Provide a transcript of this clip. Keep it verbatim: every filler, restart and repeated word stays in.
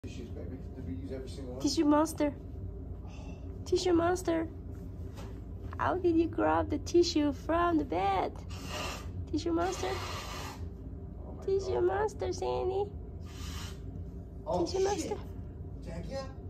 Tissues, baby. Did we use every single one? Tissue monster. Tissue monster. How did you grab the tissue from the bed? Tissue monster. Oh Tissue God. monster, Sandy. Oh, Tissue shit. monster. Jackie?